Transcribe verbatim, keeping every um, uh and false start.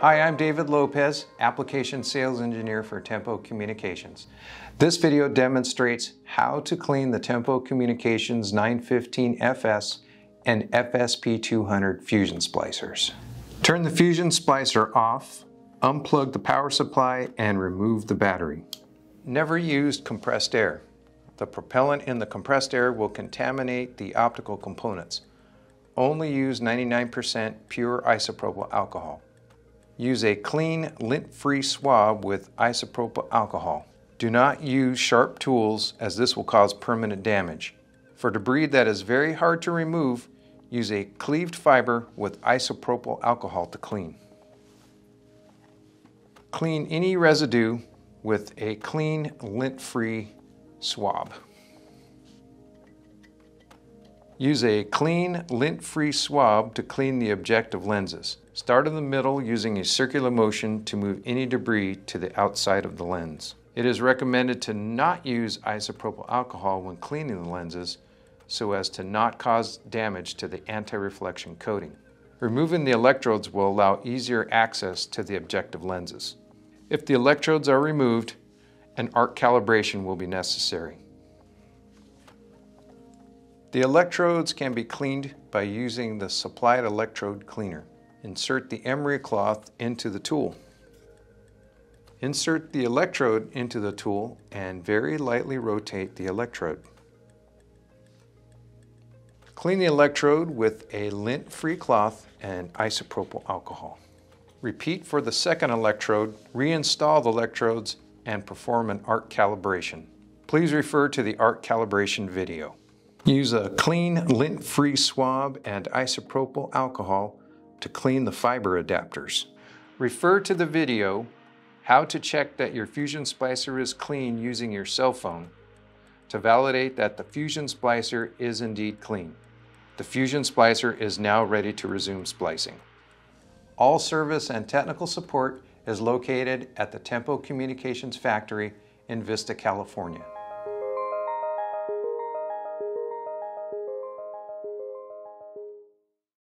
Hi, I'm David Lopez, Application Sales Engineer for Tempo Communications. This video demonstrates how to clean the Tempo Communications nine fifteen F S and F S P two hundred fusion splicers. Turn the fusion splicer off, unplug the power supply, and remove the battery. Never use compressed air. The propellant in the compressed air will contaminate the optical components. Only use ninety-nine percent pure isopropyl alcohol. Use a clean, lint-free swab with isopropyl alcohol. Do not use sharp tools, as this will cause permanent damage. For debris that is very hard to remove, use a cleaved fiber with isopropyl alcohol to clean. Clean any residue with a clean, lint-free swab. Use a clean, lint-free swab to clean the objective lenses. Start in the middle using a circular motion to move any debris to the outside of the lens. It is recommended to not use isopropyl alcohol when cleaning the lenses so as to not cause damage to the anti-reflection coating. Removing the electrodes will allow easier access to the objective lenses. If the electrodes are removed, an arc calibration will be necessary. The electrodes can be cleaned by using the supplied electrode cleaner. Insert the emery cloth into the tool. Insert the electrode into the tool and very lightly rotate the electrode. Clean the electrode with a lint-free cloth and isopropyl alcohol. Repeat for the second electrode, reinstall the electrodes, and perform an arc calibration. Please refer to the arc calibration video. Use a clean, lint-free swab and isopropyl alcohol to clean the fiber adapters. Refer to the video, How to Check That Your Fusion Splicer is Clean Using Your Cell Phone, to validate that the Fusion Splicer is indeed clean. The Fusion Splicer is now ready to resume splicing. All service and technical support is located at the Tempo Communications factory in Vista, California.